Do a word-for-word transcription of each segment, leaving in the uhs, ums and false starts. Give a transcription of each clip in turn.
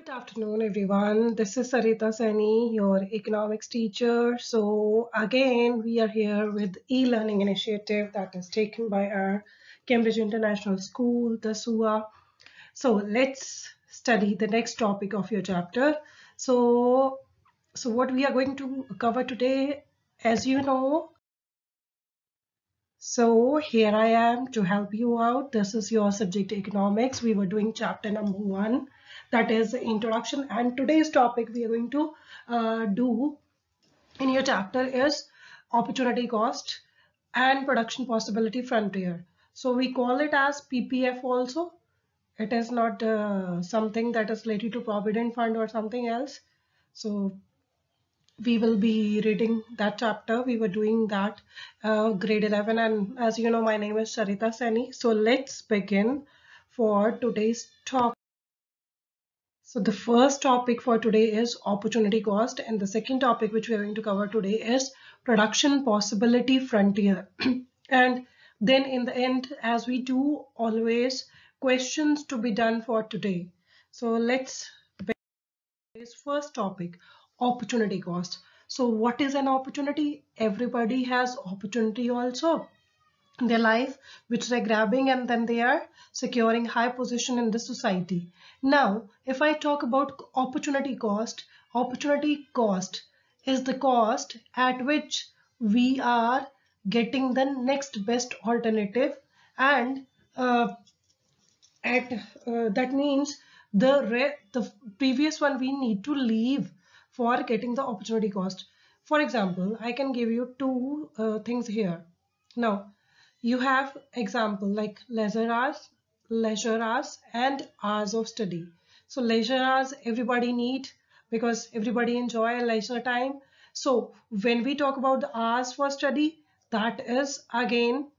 Good afternoon, everyone. This is Sarita Saini, your economics teacher. So, again, we are here with e-learning initiative that is taken by our Cambridge International School, the S U A. So, let's study the next topic of your chapter. So, so what we are going to cover today, as you know, so here I am to help you out. This is your subject economics. We were doing chapter number one, that is introduction, and today's topic we are going to uh, do in your chapter is opportunity cost and production possibility frontier. So we call it as P P F also. It is not uh, something that is related to Provident Fund or something else. So we will be reading that chapter. We were doing that uh, grade eleven, and as you know, my name is Sarita Saini. So let's begin for today's topic. So the first topic for today is opportunity cost, and the second topic which we are going to cover today is production possibility frontier. And then in the end, as we do always, questions to be done for today. So let's begin. First topic, opportunity cost. So what is an opportunity? Everybody has opportunity also in their life, which they're grabbing, and then they are securing high position in the society. Now, if I talk about opportunity cost, opportunity cost is the cost at which we are getting the next best alternative, and uh, at uh, that means the re the previous one we need to leave for getting the opportunity cost. For example, I can give you two uh, things here. Now, you have example like leisure hours, leisure hours and hours of study. So leisure hours everybody need because everybody enjoy leisure time. So when we talk about the hours for study, that is again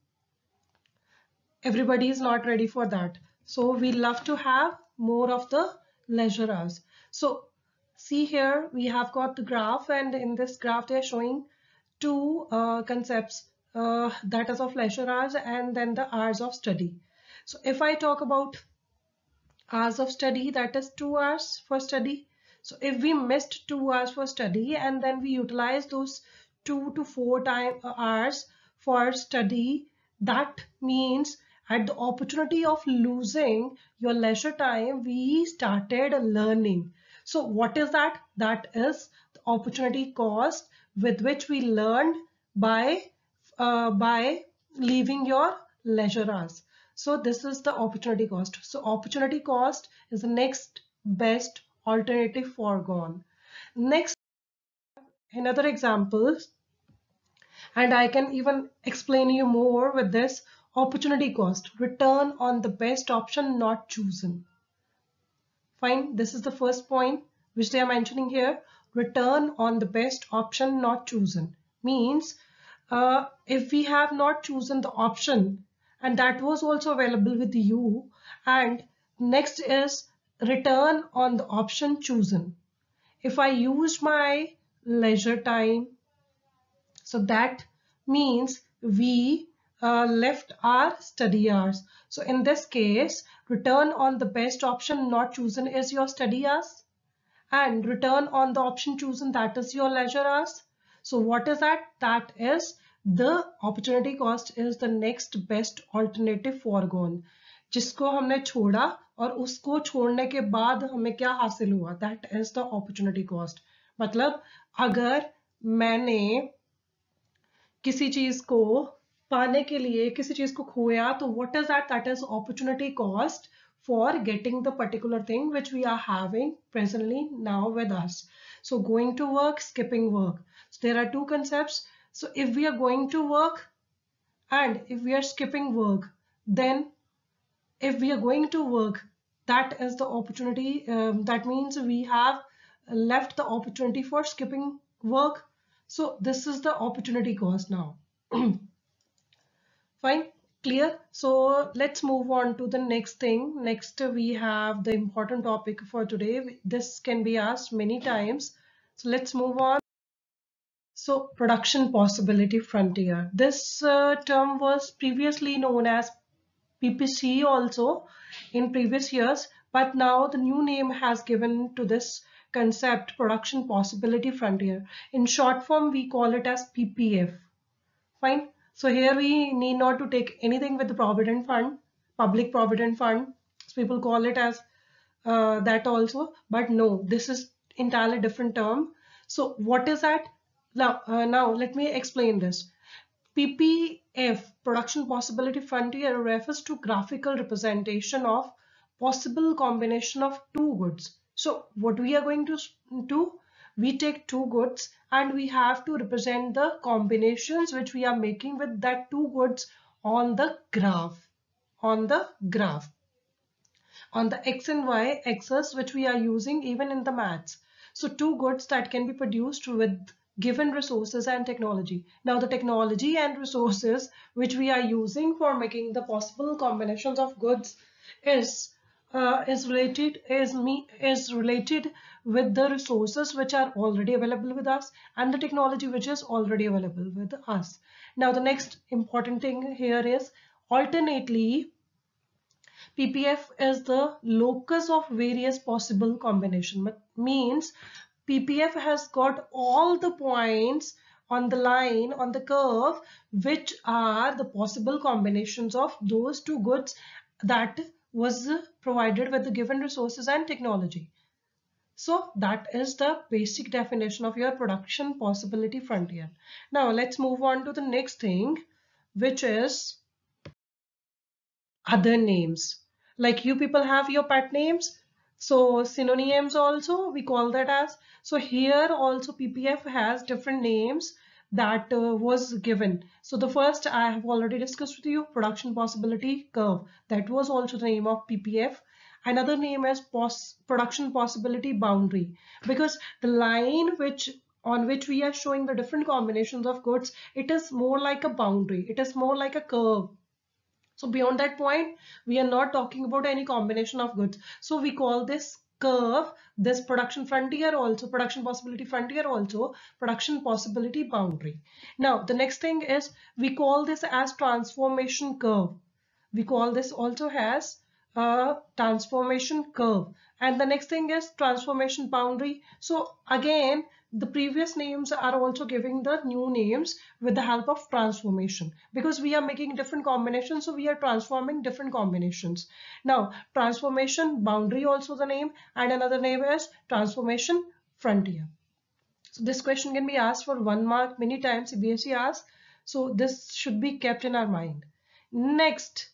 everybody is not ready for that. So we love to have more of the leisure hours. So see here we have got the graph, and in this graph they are showing two uh, concepts, uh, that is of leisure hours and then the hours of study. So if I talk about hours of study, that is two hours for study. So if we missed two hours for study and then we utilize those two to four time uh, hours for study, that means at the opportunity of losing your leisure time, we started learning. So what is that? That is the opportunity cost with which we learned by uh, by leaving your leisure hours. So this is the opportunity cost. So opportunity cost is the next best alternative foregone. Next, another example, and I can even explain you more with this. Opportunity cost, return on the best option not chosen. Fine, this is the first point which they are mentioning here. Return on the best option not chosen means uh, if we have not chosen the option and that was also available with you, and next is return on the option chosen. If I use my leisure time, so that means we uh, left our study hours. So in this case, return on the best option not chosen is your study hours, and return on the option chosen, that is your leisure hours. So what is that? That is the opportunity cost is the next best alternative foregone, जिसको हमने छोड़ा और उसको छोड़ने के बाद हमें क्या हासिल हुआ, that is the opportunity cost. मतलब अगर मैंने किसी चीज को पाने के लिए किसी चीज को खोया, तो what is that? That is opportunity cost for getting the particular thing which we are having presently now with us. So going to work, skipping work. So there are two concepts. So if we are going to work and if we are skipping work, then if we are going to work, that is the opportunity. Um, that means we have left the opportunity for skipping work. So this is the opportunity cost now. Fine, clear. So let's move on to the next thing. Next we have the important topic for today. This can be asked many times. So let's move on. So production possibility frontier. This uh, term was previously known as P P C also in previous years, but now the new name has given to this concept production possibility frontier. In short form, we call it as P P F. Fine. So here we need not to take anything with the Provident Fund, Public Provident Fund. So people call it as uh, that also, but no, this is entirely different term. So what is that? Now, uh, now let me explain this. P P F, Production Possibility Frontier, refers to graphical representation of possible combination of two goods. So what we are going to do, we take two goods and we have to represent the combinations which we are making with that two goods on the graph, on the graph, on the X and Y axis, which we are using even in the maths. So two goods that can be produced with given resources and technology. Now the technology and resources which we are using for making the possible combinations of goods is uh, is related is me is related with the resources which are already available with us and the technology which is already available with us. Now the next important thing here is alternately P P F is the locus of various possible combination. But means P P F has got all the points on the line, on the curve, which are the possible combinations of those two goods that was provided with the given resources and technology. So that is the basic definition of your production possibility frontier. Now let's move on to the next thing, which is other names. Like you people have your pet names, so synonyms also we call that as. So here also P P F has different names that uh, was given. So the first I have already discussed with you, production possibility curve. That was also the name of P P F. Another name is pos production possibility boundary, because the line which on which we are showing the different combinations of goods, it is more like a boundary, it is more like a curve. So beyond that point, we are not talking about any combination of goods. So we call this curve, this production frontier also, production possibility frontier also, production possibility boundary. Now, the next thing is we call this as transformation curve. We call this also as a transformation curve. And the next thing is transformation boundary. So again, the previous names are also giving the new names with the help of transformation, because we are making different combinations, so we are transforming different combinations. Now transformation boundary also the name, and another name is transformation frontier. So this question can be asked for one mark many times, C B S E asks, so this should be kept in our mind. Next,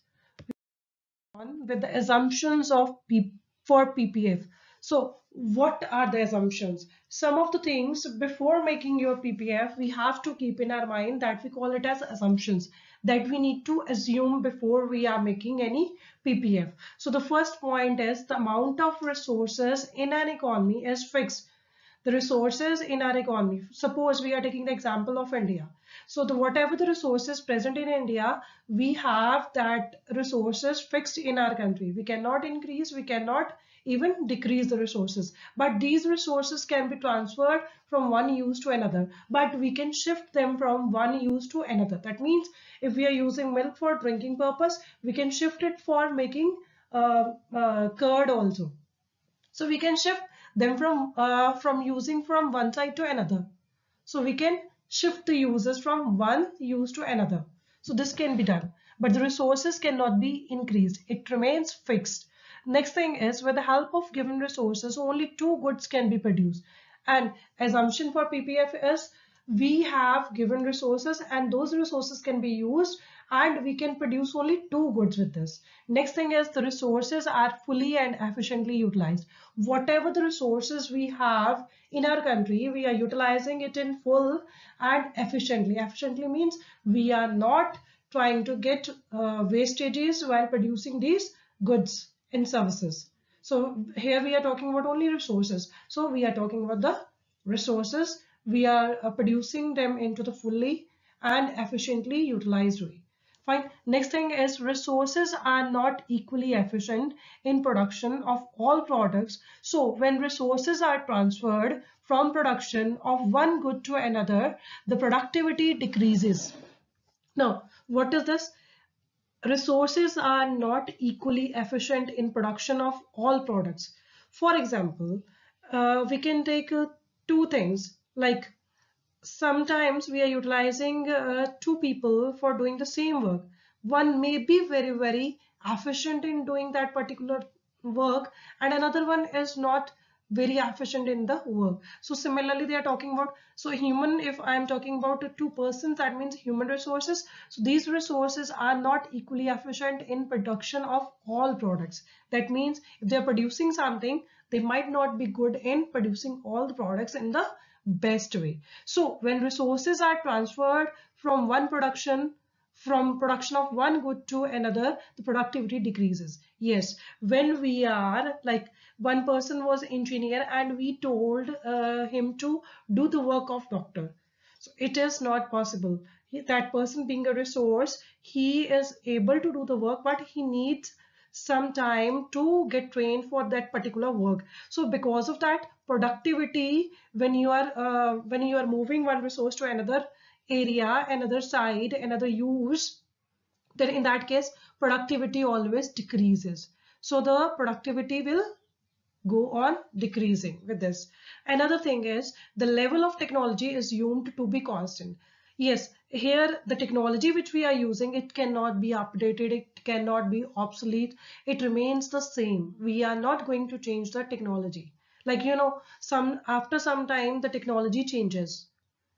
on with the assumptions of P for P P F. So what are the assumptions? Some of the things before making your P P F, we have to keep in our mind that we call it as assumptions that we need to assume before we are making any P P F. So the first point is the amount of resources in an economy is fixed. The resources in our economy, suppose we are taking the example of India. So the whatever the resources present in India, we have that resources fixed in our country. We cannot increase, we cannot even decrease the resources, but these resources can be transferred from one use to another, but we can shift them from one use to another. That means if we are using milk for drinking purpose, we can shift it for making uh, uh, curd also. So we can shift them from uh, from using from one side to another. So we can shift the uses from one use to another. So this can be done, but the resources cannot be increased. It remains fixed. Next thing is, with the help of given resources, only two goods can be produced. And assumption for P P F is we have given resources and those resources can be used and we can produce only two goods with this. Next thing is the resources are fully and efficiently utilized. Whatever the resources we have in our country, we are utilizing it in full and efficiently. Efficiently means we are not trying to get uh, wastages while producing these goods and services. So here we are talking about only resources. So we are talking about the resources. We are uh, producing them into the fully and efficiently utilized way. Fine. Next thing is resources are not equally efficient in production of all products. So when resources are transferred from production of one good to another, the productivity decreases. Now, what is this? resources are not equally efficient in production of all products. For example, uh, we can take uh, two things, like sometimes we are utilizing uh, two people for doing the same work. One may be very, very efficient in doing that particular work, and another one is not very efficient in the work. So similarly, they are talking about, so human, if I am talking about two persons, that means human resources. So these resources are not equally efficient in production of all products. That means if they are producing something, they might not be good in producing all the products in the best way. So when resources are transferred from one production, from production of one good to another, the productivity decreases. Yes, when we are like, one person was engineer and we told uh, him to do the work of doctor. So it is not possible. He, that person being a resource, he is able to do the work, but he needs some time to get trained for that particular work. So because of that, productivity, when you are uh, when you are moving one resource to another area, another side, another use, then in that case productivity always decreases. So the productivity will go on decreasing with this. Another thing is the level of technology is assumed to be constant. Yes, here the technology which we are using, it cannot be updated, it cannot be obsolete, it remains the same. We are not going to change the technology. Like, you know, some after some time the technology changes.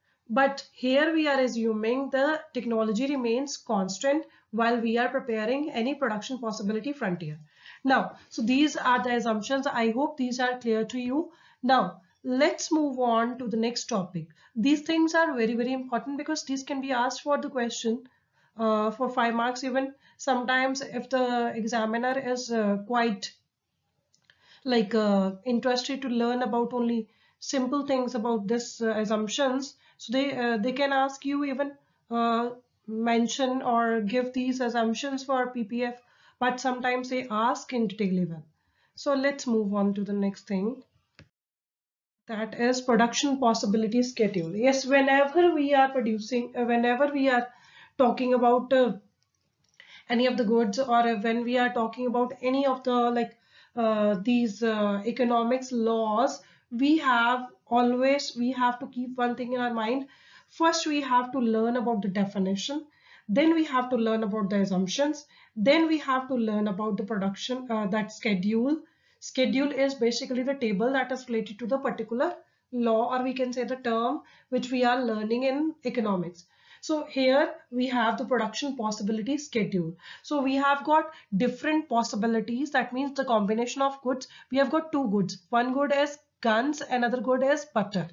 But here we are assuming the technology remains constant while we are preparing any production possibility frontier. Now, so these are the assumptions. I hope these are clear to you. Now, let's move on to the next topic. These things are very, very important because these can be asked for the question uh, for five marks even. Sometimes if the examiner is uh, quite like uh, interested to learn about only simple things about this uh, assumptions, so they uh, they can ask you even uh, mention or give these assumptions for P P F, but sometimes they ask in detail even. So let's move on to the next thing, that is production possibility schedule. Yes, whenever we are producing uh, whenever we are talking about uh, any of the goods, or when we are talking about any of the like uh, these uh, economics laws, we have always we have to keep one thing in our mind. First we have to learn about the definition, then we have to learn about the assumptions, then we have to learn about the production uh, that schedule. Schedule is basically the table that is related to the particular law, or we can say the term which we are learning in economics. So here we have the production possibility schedule. So we have got different possibilities. That means the combination of goods. We have got two goods. One good is guns, another good is butter.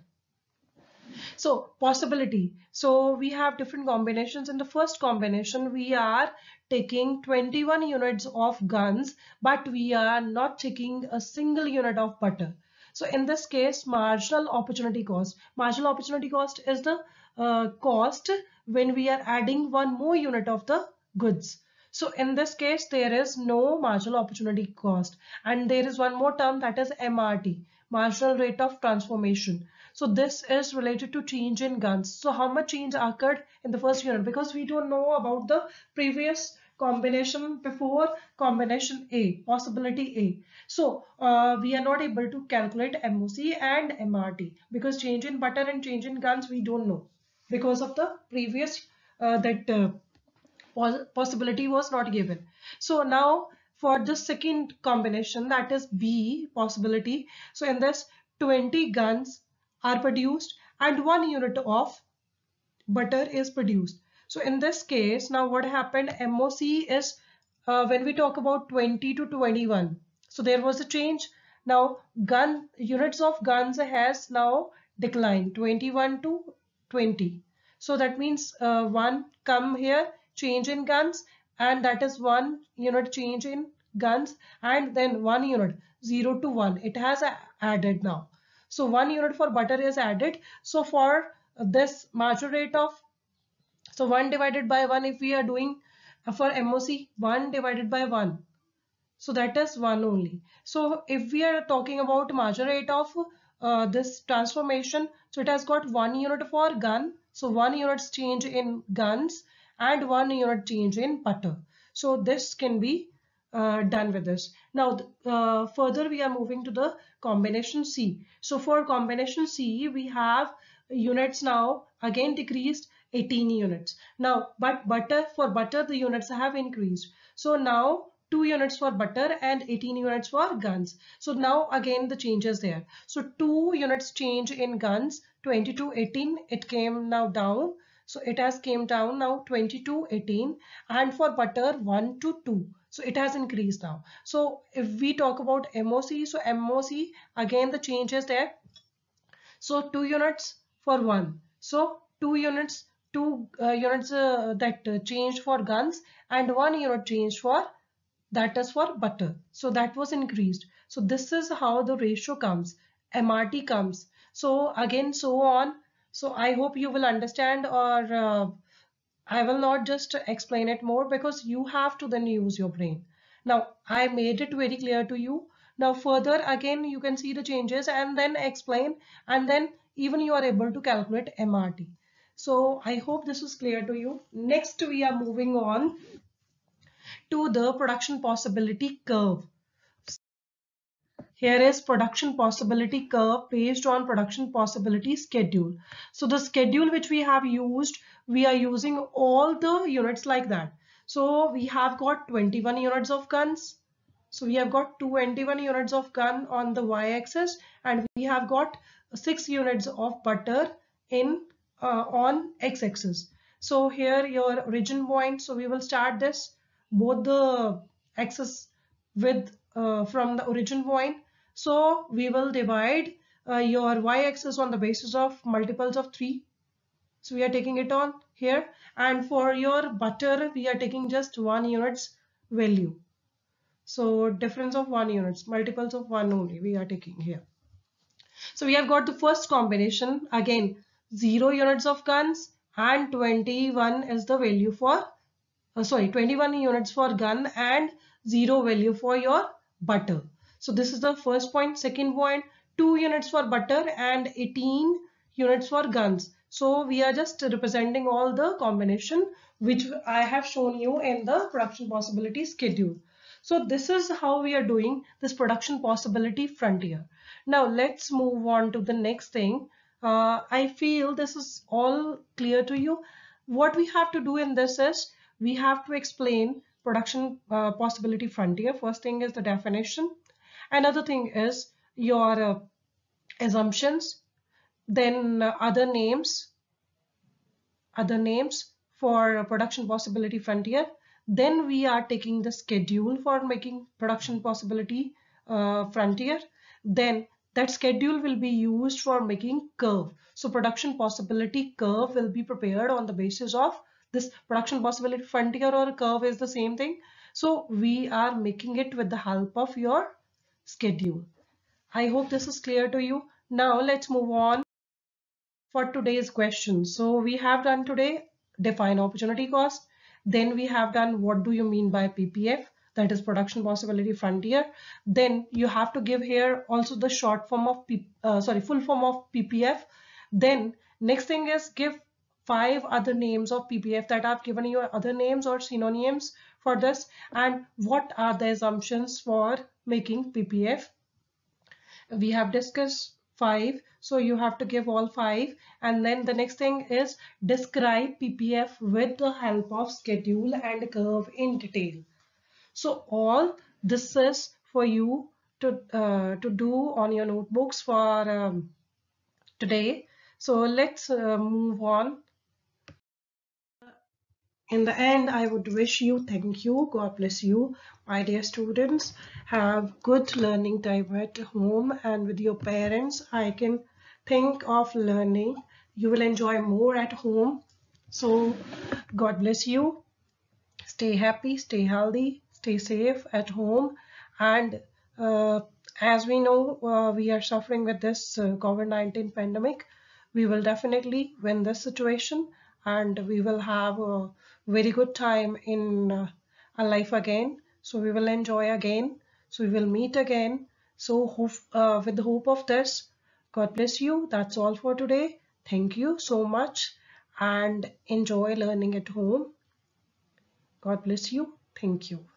So possibility. So we have different combinations. In the first combination, we are taking twenty-one units of guns, but we are not taking a single unit of butter. So in this case, marginal opportunity cost. Marginal opportunity cost is the uh, cost when we are adding one more unit of the goods. So in this case, there is no marginal opportunity cost. And there is one more term, that is M R T, marginal rate of transformation. So this is related to change in guns. So how much change occurred in the first unit, because we don't know about the previous combination before combination A, possibility A. So uh, we are not able to calculate M O C and M R T because change in butter and change in guns we don't know because of the previous uh, that uh, possibility was not given. So now for the second combination, that is B, possibility. So in this, twenty guns are produced and one unit of butter is produced. So in this case, now what happened, M O C is uh, when we talk about twenty to twenty-one. So there was a change. Now gun units of guns has now declined twenty-one to twenty. So that means uh, one come here, change in guns, and that is one unit change in guns, and then one unit zero to one. It has added now. So one unit for butter is added. So for this marginal rate of, so one divided by one, if we are doing uh, for M O C, one divided by one, so that is one only. So if we are talking about marginal rate of uh, this transformation, so it has got one unit for gun, so one unit change in guns and one unit change in butter. So this can be uh, done with this. Now uh, further we are moving to the combination C. So for combination C we have units now again decreased eighteen units. Now but butter, for butter the units have increased. So now two units for butter and eighteen units for guns. So now again the changes there. So two units change in guns, twenty to eighteen, it came now down. So it has came down now twenty to eighteen, and for butter one to two. So it has increased now. So if we talk about M O C, so M O C again the change is there. So two units for one. So two units, two uh, units uh, that uh, changed for guns, and one unit changed for, that is for butter. So that was increased. So this is how the ratio comes, M R T comes. So again so on. So I hope you will understand, or uh, I will not just explain it more, because you have to then use your brain. Now I made it very clear to you. Now further again you can see the changes and then explain, and then even you are able to calculate M R T. So I hope this is clear to you. Next we are moving on to the production possibility curve. Here is production possibility curve based on production possibility schedule. So the schedule which we have used, we are using all the units like that. So we have got twenty-one units of guns. So we have got twenty-one units of gun on the y-axis, and we have got six units of butter in uh, on x-axis. So here your origin point. So we will start this both the axis with uh, from the origin point. So we will divide uh, your y-axis on the basis of multiples of three. So we are taking it on here, and for your butter we are taking just one unit's value. So difference of one units, multiples of one only we are taking here. So we have got the first combination, again zero units of guns and twenty-one is the value for uh, sorry twenty-one units for gun and zero value for your butter. So this is the first point. Second point, two units for butter and eighteen units for guns. So we are just representing all the combination which I have shown you in the production possibility schedule. So this is how we are doing this production possibility frontier. Now let's move on to the next thing. Uh, I feel this is all clear to you. What we have to do in this is we have to explain production uh, possibility frontier. First thing is the definition. Another thing is your uh, assumptions. Then uh, other names, other names for production possibility frontier. Then we are taking the schedule for making production possibility uh, frontier. Then that schedule will be used for making curve. So production possibility curve will be prepared on the basis of this production possibility frontier, or curve is the same thing. So we are making it with the help of your schedule. I hope this is clear to you. Now let's move on for today's question. So we have done today define opportunity cost. Then we have done what do you mean by P P F, that is production possibility frontier. Then you have to give here also the short form of P, uh, sorry full form of P P F. Then next thing is give five other names of P P F that I've given you, other names or synonyms for this, and what are the assumptions for making P P F. We have discussed five, so you have to give all five. And then the next thing is describe P P F with the help of schedule and curve in detail. So all this is for you to uh, to do on your notebooks for um, today. So let's uh, move on. In the end, I would wish you thank you. God bless you, my dear students. Have good learning time at home and with your parents. I can think of learning. You will enjoy more at home. So God bless you. Stay happy, stay healthy, stay safe at home. And uh, as we know, uh, we are suffering with this uh, COVID nineteen pandemic. We will definitely win this situation, and we will have a very good time in uh, our life again. So we will enjoy again. So we will meet again. So hope, uh, with the hope of this, God bless you. That's all for today. Thank you so much and enjoy learning at home. God bless you. Thank you.